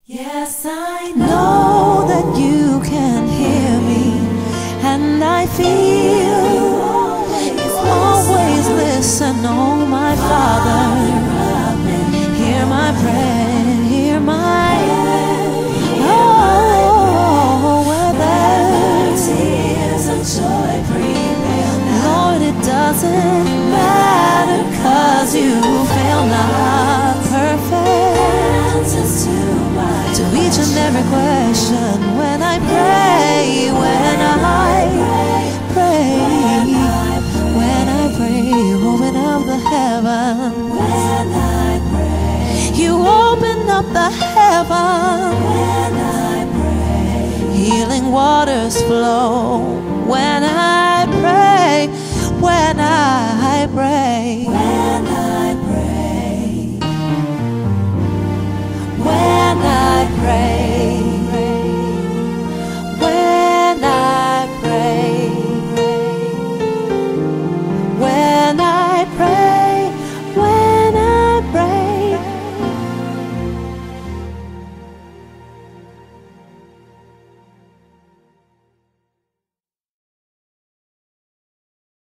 Yes, I know that you can hear me, and I feel you always listen. Oh, my Father, hear my prayer, hear my where there tears of joy prevail. Lord, it doesn't matter, 'cause you fail not. Perfect to each and every question. When I pray, when I pray, open up the heaven. When I pray, you open up the heaven. When I pray, healing waters flow. When I